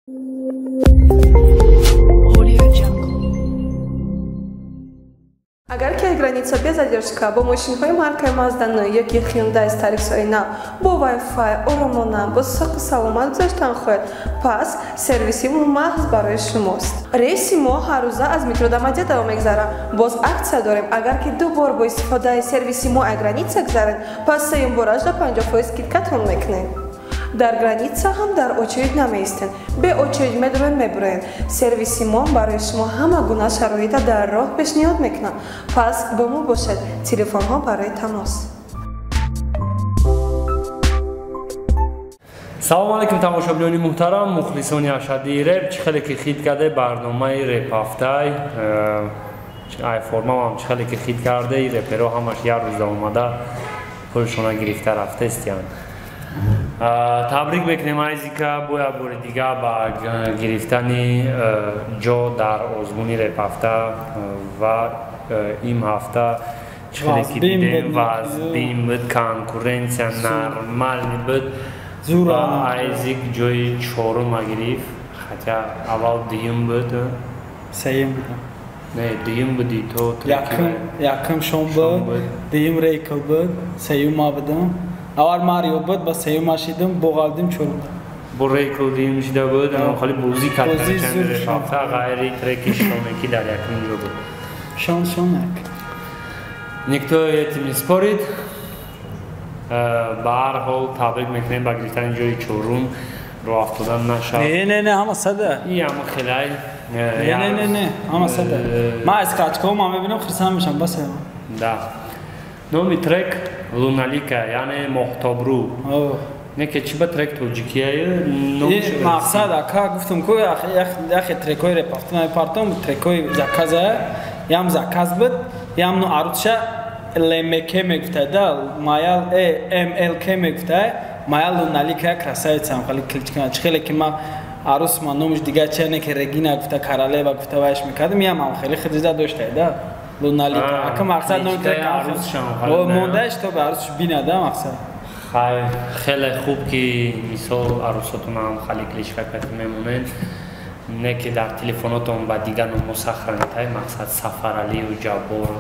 Agar ke granița bez zadержка, бо машинҳои маркаи Mazda 9 ки Hyundai Staris на бо Wi-Fi оромона бо саху саломат гузаштан хоҳед, пас сервиси мо маҳз барои шумост. Рейси мо ҳар рӯза аз метро до Мадия давом мегзара. Боз аксия дорем, агар ки ду бор бо истифодаи сервиси мо аз граница гузаред, пас сеюм борашда 50% скидкатон мекунем. Дар граница ҳам дар очередь намеистед. Бе очередь медурен мебурен. Сервиси мо барои шумо ҳама гуна шароита дар роҳ пешниҳод мекунад. Пас бо мо бошед. Телефонҳо барои тамос. салом алейкум тамошобинони муҳтарам, мухлисони ашадии реп. Чӣ хеле ки хит карда барномаи репҳафтай ай формаам чӣ хеле ки хит карда реперо ҳамаш як рӯза омада пулшона гирифта рафтастиянд. Табрик мекунем айзика бо як бори дига ба гирифтани ҷо дар озмуни репҳафта ва ин ҳафта чӣ хеле ки дидем вазбин буд, конкуренсия нормални буд. Айзик ҷои чорум гирифт, хотя аввал дуюм буд. Сеюм буд. Не, дуюм будӣ то. Якум шом буд, дуюм рейкл буд, сеюм ма будам. Аввал Марио буд, ба сеюма шидам, боғалдим чорум. Бо рейкл дуюм шида буд, холи бозӣ кардем репҳафта ғайри треки шонеки дар якум ҷо буд. Шонак. Никто этим не спорит. Ба ҳар ҳол табрик мекунем ба гирифтани ҷои чорум, роҳ афтодан нашад. Не, ҳама сада. И ҳама хелай. Не, ҳама сада. Ман аз качкаҳо ман мебинам хирсан мешам, бас. Да. Номи трек Луналика, яъне моҳтобрӯ. Не ки чӣ ба трек тоҷикияи мақсад ака гуфтам ку яхе трекҳои репҳафта мепартам, трекҳои заказа, ям заказ буд, ям ну арӯзша ЛМК мегуфтада, маял МЛК мегуфта, маял Луналика красавица, хали кличка. Чӣ хеле ки ма арӯс ма номаш дига чиане ки Регина гуфта, Королева гуфта вайш мекардам, ям хеле хидида доштада. Луналика. Ака мақсад номи трек мондааш то ба арӯсш бинада мақсад. Хеле хуб ки мисол арӯсотон ҳам хали клишфакати мемонед. Не ки дар телефонотон ба дига номо сахранитай, мақсад Сафаралию Ҷаббор.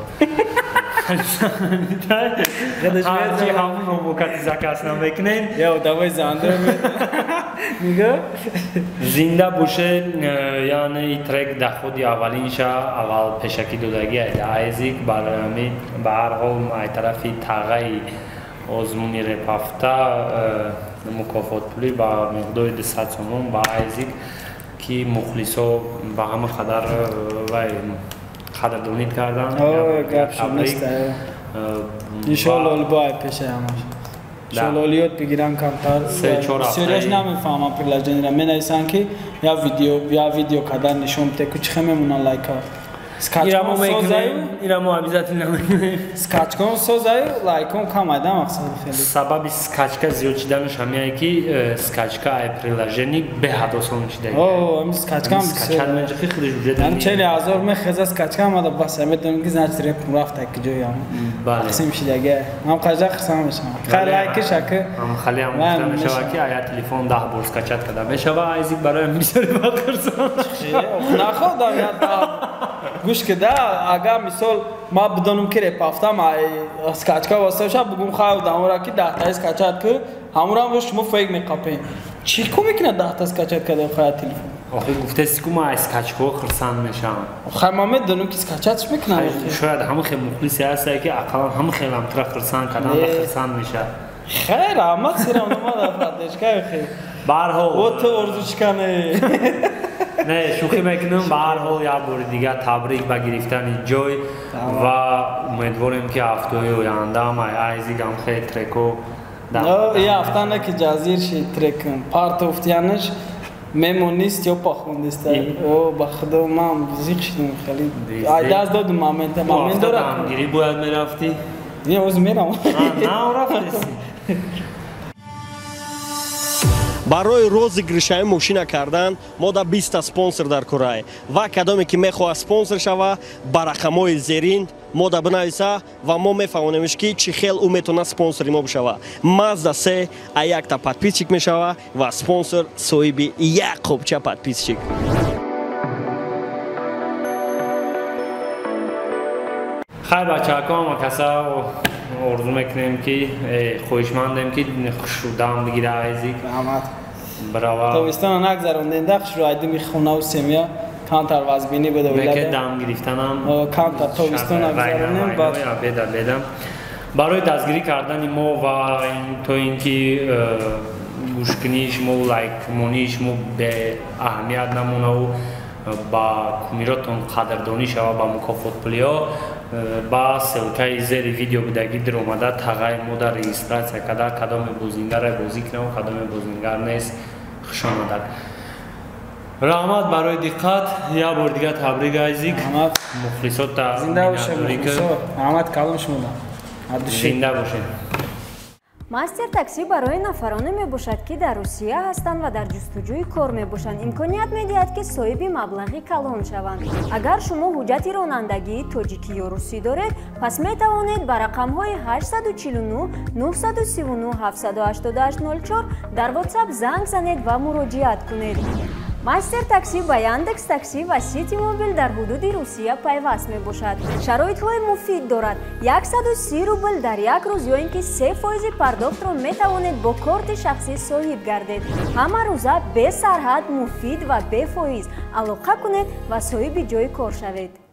Ҳарчи ҳамон номокати заказ намекунем. Я давай занда мега зинда бошед, яъне и трек дар худи аввалинша аввал пешакӣ додаги айзик барои ба ҳар ҳол ай тарафи тағаи озмуни репҳафта мукофотпулӣ ба миқдори 200 сомон ба айзик ки мухлисо ба ҳама қадар вай қадрдонид карданд. иншоалло олибоай пеша ҳамаш. иншоалло олиёт бигирам камтар. сериаш намефаҳмам приложениро менависанд ки я видео кадар нишон бите ку чӣ хел мемонанд лайка. Ирамо обязательно мекунем. Скачкон созаю, лайкон кам айда мақсад хеле. Сабаби скачка зиёд шиданаш ҳамине ки скачка ай приложени беҳад осон шида. Ам скачкам скачан меҷахи худаш вуҷуда. Ам 40,000 мехеза скачка амада бас метонам ки значит реп рафта ки ҷоям. Бале. Қисм шидага. Ам қажа қисам мешам. Хали лайки шака. Ам хали ам гуфта мешава ки ая телефон 10 бор скачат када мешава айзик бароям бисёри вақт хурсанд. Находам я гӯш кида агар мисол ма бидонам ки репҳафтам скачка васаша бугум хав дамора ки 10 та скачат ки ҳамурам бо шумо фейк меқапем. Чӣ ко мекунад 10 та скачат када хая телефон? Охи гуфтаси ку ма ай скачко хурсанд мешам. Хай ма медонам ки скачатш мекунад. Шояд ҳама хел мухлиси ҳастае ки ақалан ҳама хел амтра хурсанд кадан да хурсанд меша. Хайр аҳмад сирам номада фатешка хел. Ба ҳар ҳол о то орзучкане. Не, шӯхӣ мекунам. Ба ҳар ҳол як бори дига табрик ба гирифтани ҷой ва умедворем ки ҳафтаҳои ояндаам айзигам хеле треко я ҳафта не ки ҷазир ши трекм партофтиянаш мемонист ё пахонист. О ба худо ман зиқ шидам хеле. Ай даст додум момент дора. Гири бояд мерафтӣ? Не, оз мерам. На, рафтаси. барои розыгрышаи мошина кардан мо да 20 та спонсор дар кораи ва кадоме ки мехоҳад спонсор шава ба рақамҳои зерин мода бинависа ва мо мефаҳмонемш ки чӣ хел ӯ метавонад спонсори мо бишава. Mazda 3 а якта подписчик мешава ва спонсор соҳиби як қопча подписчик. خیر بچه ها ما کسا آرزو میکنیم که خوشمندیم که خشودم بگیره عزیز رحمت برای تابستان نگذروندین دخش رو عیدی میخونه و سمیا کانتر وزبینی بده میگه دم گرفتنم کانتر تابستان نگذروندین بعد بدم برای دستگیری کردن ما و تو اینکه گوشکنیش مو لایک مونیش مو به اهمیت نمونه و با کمیراتون قدردانی شوه با مکافات پولیا با سلکای زیر ویدیو بدگی در اومده تغییر ما در رجیستراسیا کرده کدام بازیگر بازی کنه و کدام بازیگر نیست خوشا آمدید. رحمت برای دقت یا بار دیگه تبریک عزیز مخلصات تا زنده باشه مخلصات رحمت کلام شما زنده باشه. мастер такси барои нафароне мебошад ки дар Русия ҳастанд ва дар ҷустуҷӯи кор мебошанд. Имконият медиҳад ки соҳиби маблағи калон шаванд. Агар шумо ҳуҷҷати ронандагии тоҷикӣ ё русӣ доред, пас метавонед ба рақамҳои 849 939 78804 дар WhatsApp занг занед ва муроҷиат кунед. мастер такси ба Яндекс такси ва Сити Мобил дар ҳудуди Русия пайваст мебошад. Шароитҳои муфид дорад. 130 рубл дар як рӯз ё ин ки 3% пардохтро метавонед бо корти шахсӣ соҳиб гардед. Ҳама рӯза бе сарҳад, муфид ва бефоиз. Алоқа кунед ва соҳиби ҷои кор шавед.